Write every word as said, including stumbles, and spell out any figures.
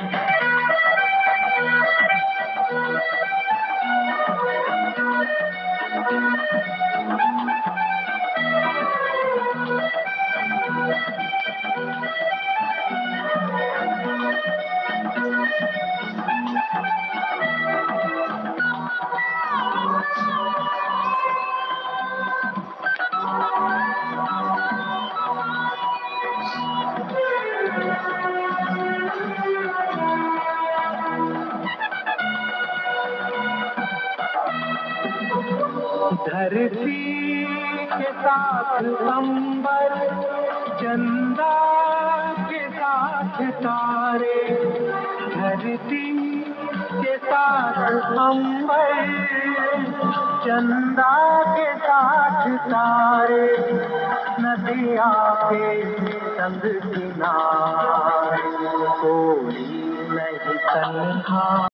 धरती के साथ अंबर, चंदा के साथ तारे, धरती के साथ अंबर, चंदा के साथ तारे, नदिया के संग किनारे, कोई नहीं तन्हा।